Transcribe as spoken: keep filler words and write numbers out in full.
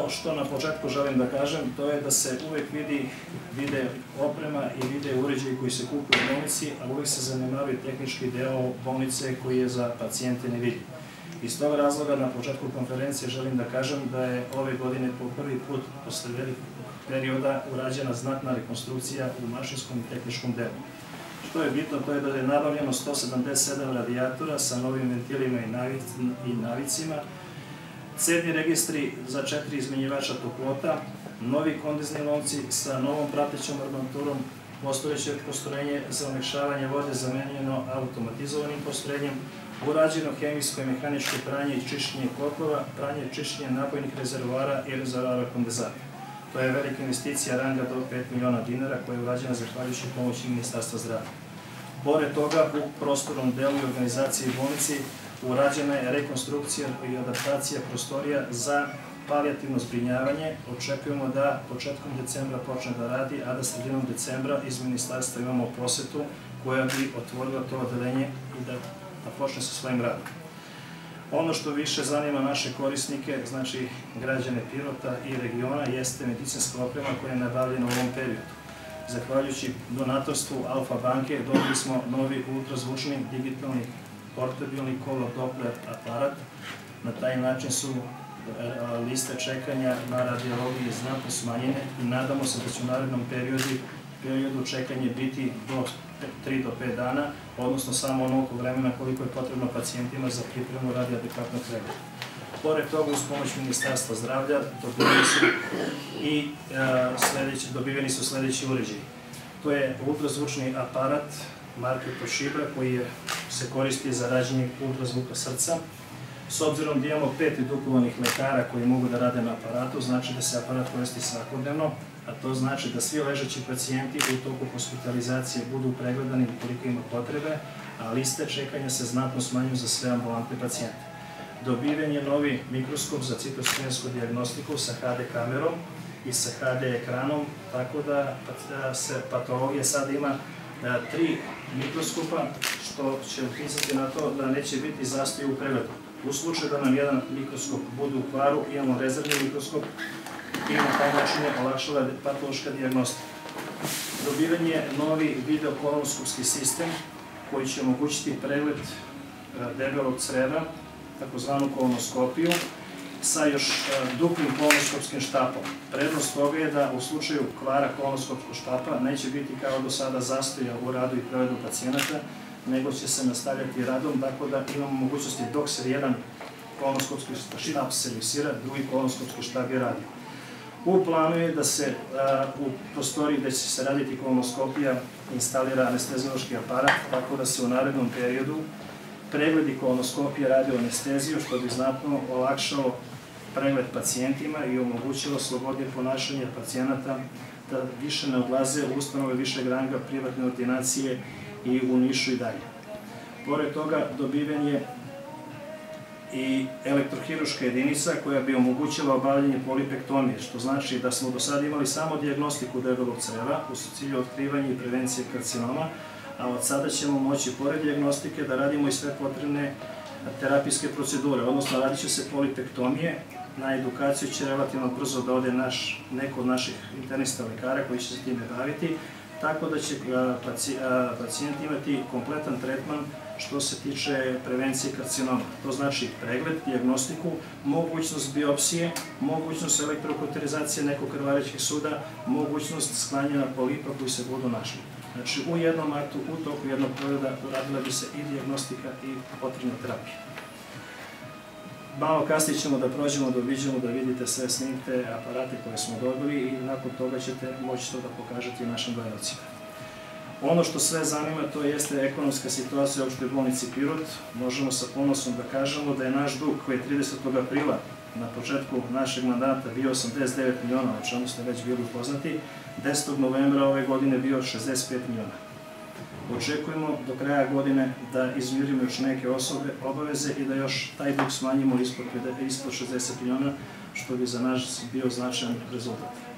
Ono što na početku želim da kažem, to je da se uvek vidi, vide oprema i vide uređaji koji se kupuju u bolnici, a uvek se zanemaruje tehnički deo bolnice koji je za pacijente nevidljiv. Iz toga razloga na početku konferencije želim da kažem da je ove godine po prvi put posle velikog perioda urađena znatna rekonstrukcija u mašinskom i tehničkom delu. Što je bitno, to je da je nabavljeno sto sedamdeset sedam radijatora sa novim ventilima i navicima, cedni registri za četiri izmenjivača toplota, novi kondenzni lonci sa novom pratećom armaturom, postojeće postrojenje za omekšavanje vode zamenjeno automatizovanim postrojenjem, urađeno hemijsko i mehaničko pranje i čišćenje kotlova, pranje i čišćenje napojnih rezervoara i rezervoara kondenzata. To je velika investicija ranga do pet miliona dinara koja je urađena zahvaljujući pomoći Ministarstva zdravlja. Pored toga, u prostornom delu i organizaciji bolnici urađena je rekonstrukcija i adaptacija prostorija za palijativno zbrinjavanje. Očekujemo da početkom decembra počne da radi, a da sredinom decembra iz ministarstva imamo posetu koja bi otvorila to odeljenje i da počne sa svojim radom. Ono što više zanima naše korisnike, znači građane Pirota i regiona, jeste medicinska oprema koja je nabavljena u ovom periodu. Zahvaljujući donatorstvu Alfa banke dobili smo novi ultrazvučni digitalni portabilni color Doppler aparat. Na taj način su liste čekanja na radiologiji znatno smanjene i nadamo se da će u narednom periodu čekanje biti do tri do pet dana, odnosno samo onoliko vremena koliko je potrebno pacijentima za pripremu radi adekvatnog pregleda. Pored toga, uz pomoć Ministarstva zdravlja, dobiveni su i dobiveni su sledeći uređaji. To je ultrazvučni aparat marke Toshiba koji se koristi za rađenje ultrazvuka srca. S obzirom da imamo pet edukovanih lekara koji mogu da rade na aparatu, znači da se aparat koristi svakodnevno, a to znači da svi ležeći pacijenti u toku hospitalizacije budu pregledani koliko ima potrebe, a liste čekanja se znatno smanjuju za sve ambulantne pacijente. Dobiven je novi mikroskop za citoskensku dijagnostiku sa ha de kamerom i sa ha de ekranom, tako da se patologija sada ima tri mikroskopa, što će uticati na to da neće biti zastoj u pregledu. U slučaju da nam jedan mikroskop bude u kvaru, imamo rezervni mikroskop i na taj način je olakšala patološka dijagnostika. Dobiven je novi videokolonoskopski sistem koji će omogućiti pregled debelog creva, takozvanu kolonoskopiju, sa još duplim kolonoskopskim štapom. Prednost toga je da u slučaju kvara kolonoskopskog štapa neće biti kao do sada zastoja u radu i pregledu pacijenata, nego će se nastavljati radom, tako da imamo mogućnosti dok se jedan kolonoskopski štap servisira, drugi kolonoskopski štap je radio. U planu je da se u prostoriji gde će se raditi kolonoskopija instalira anesteziološki aparat, tako da se u narednom periodu pregledi kolonoskopije radi u anesteziju, što bi znatno olakšalo pregled pacijentima i omogućilo slobodnije ponašanje pacijenata da više ne odlaze u ustanove višeg ranga, privatne ordinacije i u Nišu i dalje. Pored toga dobiven je i elektrohiruška jedinica koja bi omogućila obavljanje polipektomije, što znači da smo do sada imali samo dijagnostiku debelog creva u cilju otkrivanja i prevencije karcinoma, a od sada ćemo moći pored dijagnostike da radimo i sve potrebne terapijske procedure, odnosno radit će se polipektomije. Na edukaciju će relativno brzo da ode neko od naših internista lekara koji će se time baviti, tako da će pacijent imati kompletan tretman što se tiče prevencije karcinoma. To znači pregled, dijagnostiku, mogućnost biopsije, mogućnost elektrokauterizacije nekog krvarećeg suda, mogućnost sklanjanja polipa koji se budu našli. Znači, u jednom aktu, u toku jednog pregleda uradila bi se i dijagnostika i potrebna terapija. Malo kasnije ćemo da prođemo, da obiđemo, da vidite sve snimke, aparate koje smo dobili i nakon toga ćete moći to da pokažete i našim gledalcima. Ono što sve zanima, to jeste ekonomska situacija u opštoj bolnici Pirot. Možemo sa ponosom da kažemo da je naš dug koji je tridesetog aprila na početku našeg mandata bio osamdeset devet miliona, o čemu ste već bili upoznati, desetog novembra ove godine bio šezdeset pet miliona. Očekujemo do kraja godine da izmirimo još neke obaveze i da još taj dug smanjimo ispod šezdeset miliona, što bi za nas bio značajan rezultat.